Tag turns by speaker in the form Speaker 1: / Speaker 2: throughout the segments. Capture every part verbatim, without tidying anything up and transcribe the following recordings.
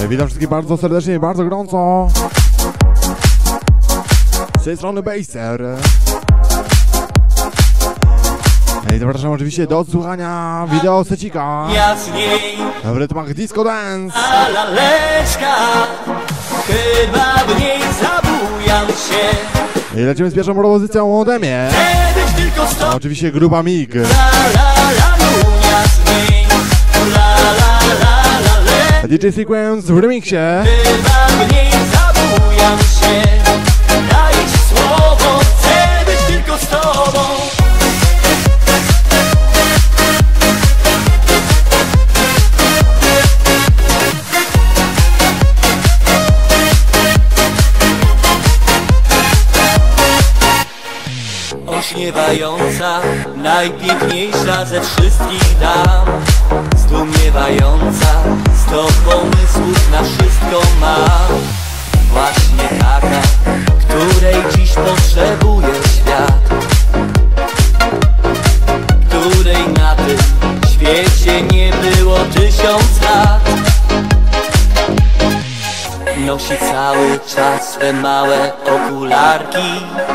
Speaker 1: Witam wszystkich bardzo serdecznie i bardzo gorąco. Z tej strony Baser. I zapraszam oczywiście do odsłuchania wideo secika w rytmach Disco Dance.
Speaker 2: Chyba w niej zabujam się.
Speaker 1: I lecimy z pierwszą propozycją ode mnie. A oczywiście grupa Mig. D J Sequence w remixie.
Speaker 2: Chyba w niej zabujam się. Daj ci słowo, chcę być tylko z tobą. Ośniewająca, najpiękniejsza ze wszystkich dam. Zdumiewająca, sto pomysłów na wszystko ma. Właśnie taka, której dziś potrzebuje świat, której na tym świecie nie było tysiąc lat. Nosi cały czas te małe okularki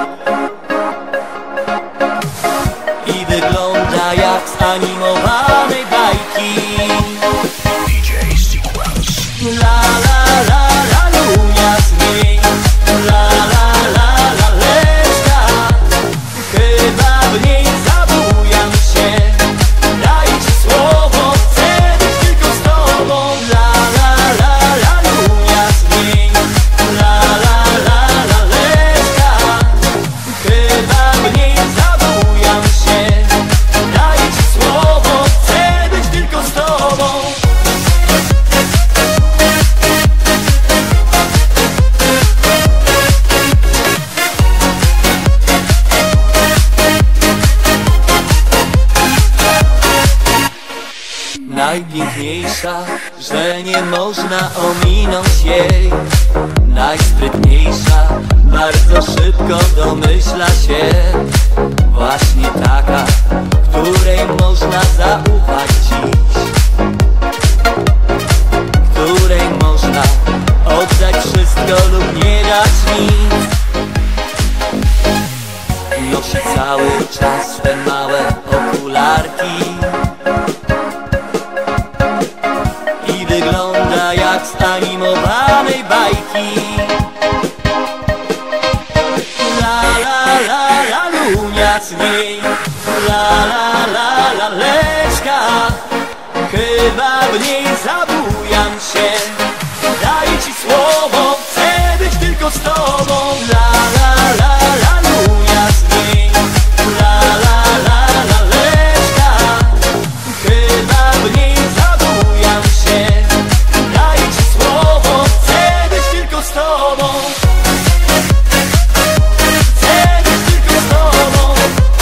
Speaker 2: i wygląda jak z animowanej bajki.
Speaker 3: D J Sequence.
Speaker 2: La la la la lunia z niej. La la la la leszka. Chyba w niej zabujam się. Daj ci słowo, chcę być tylko z tobą. La la la la lunia z niej. La la la la leszka. Chyba w niej zabujam się. Daj ci słowo, chcę być tylko z tobą. Najpiękniejsza, że nie można ominąć jej. Najsprytniejsza, bardzo szybko domyśla się. Właśnie taka, której można zaufać dziś, której można oddać wszystko lub nie dać nic. Nosi cały czas te małe okularki i wygląda jak z animowanej bajki. La la la la lunia z niej. La la la la leszka. Chyba w niej zabujam się. Daj ci słowo, chcę być tylko z tobą. La la la la lunia z niej. La la la la leszka. Chyba w niej zabujam się. Daj ci słowo, chcę być tylko z tobą. Chcę być tylko z tobą.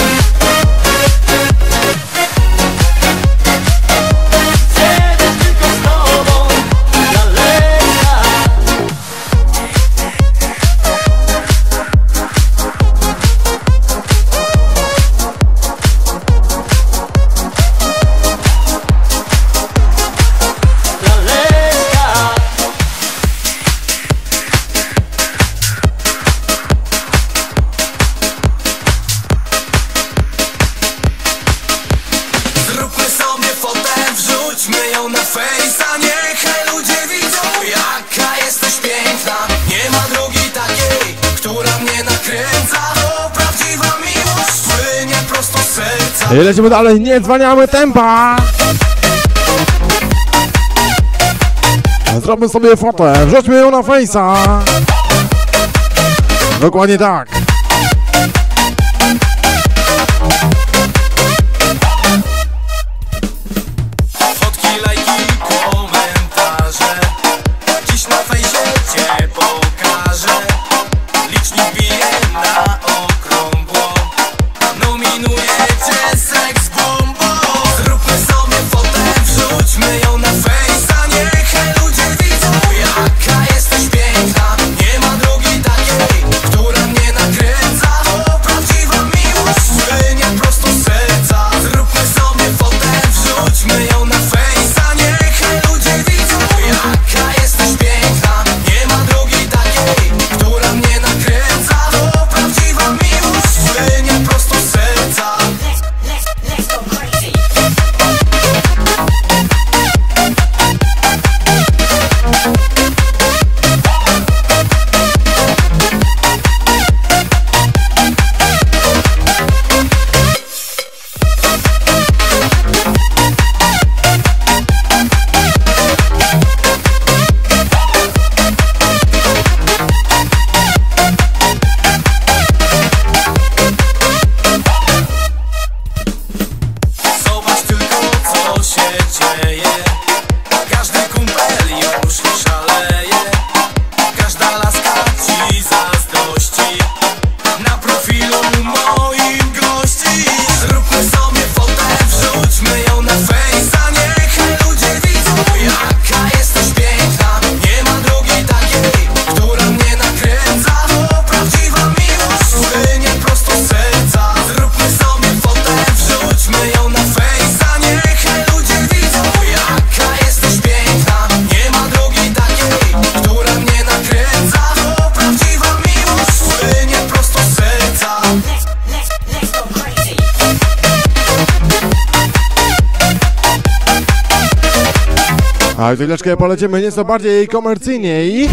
Speaker 2: Chcę być tylko z tobą. Daleka. Daleka.
Speaker 3: Zróbmy sobie fotę, wrzućmy ją na fejsa. Niechaj ludzie widzą, jaka jesteś piękna. Nie ma drugiej takiej, która mnie nakręca. To prawdziwa miłość, płynie prosto z serca.
Speaker 1: I lecimy dalej, nie zwalniamy tempa. Zróbmy sobie fotę, wrzućmy ją na fejsa. Dokładnie tak.
Speaker 3: Fotki, lajki, komentarze. Dziś na fejsie cię pokażę. Licznik bije na okrągło. Nominuję cię seks bombą. Zróbmy sobie fotę, wrzućmy ją na fejsa. Niechaj ludzie widzą, jaka jesteś piękna. Nie ma drugiej takiej, która mnie nakręca.
Speaker 1: A za chwileczkę polecimy nieco bardziej komercyjniej.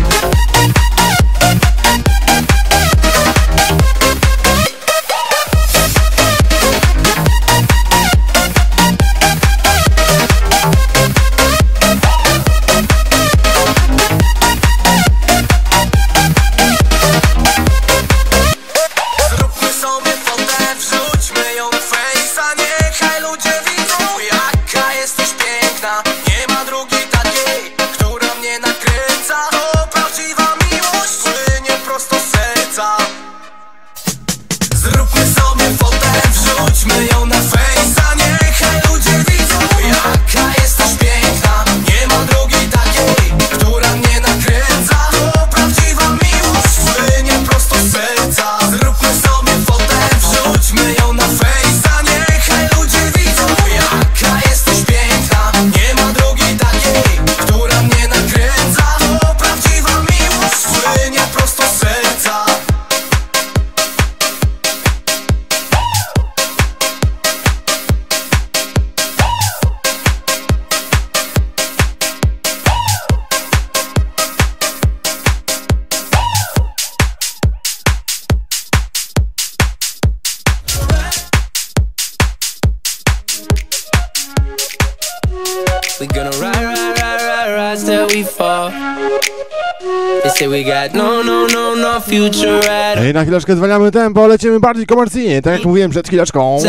Speaker 1: I na chwileczkę zwalniamy tempo, lecimy bardziej komercyjnie, tak jak mówiłem przed chwileczką.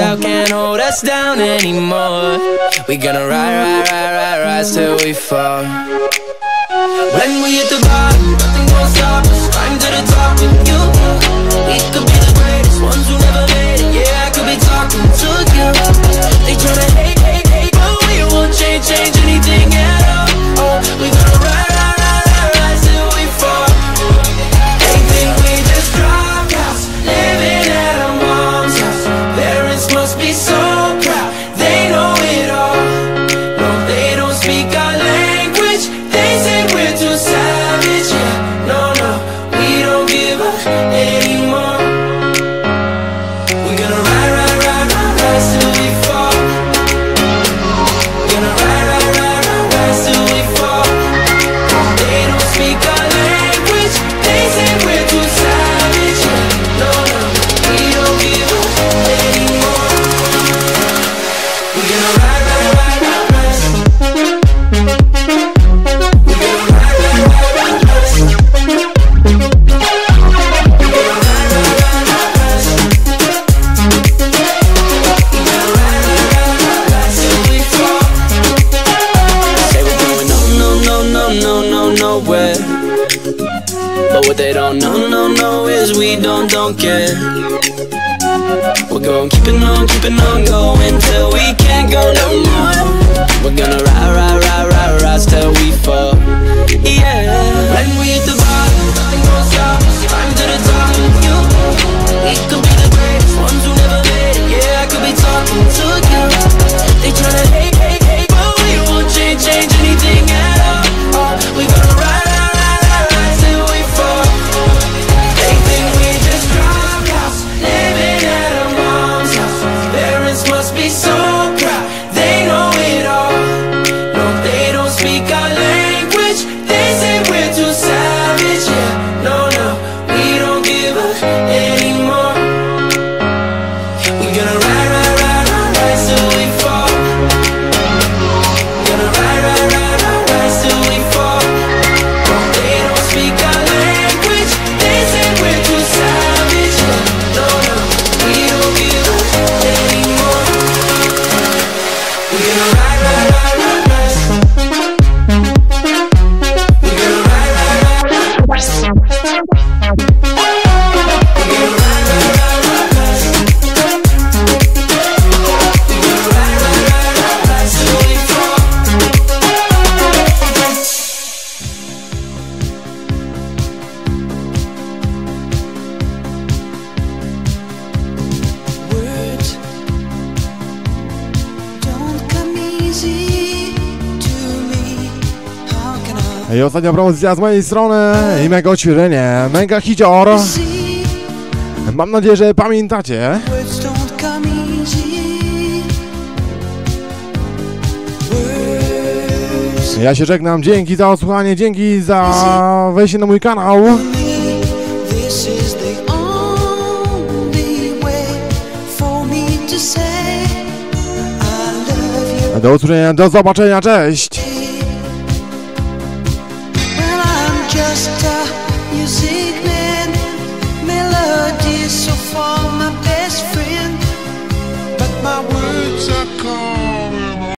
Speaker 1: I ostatnia propozycja z mojej strony i mega odświeżenie, mega hicior. Mam nadzieję, że pamiętacie. Ja się żegnam, dzięki za odsłuchanie, dzięki za wejście na mój kanał. Do usłyszenia, do zobaczenia, cześć!
Speaker 3: My words are cold.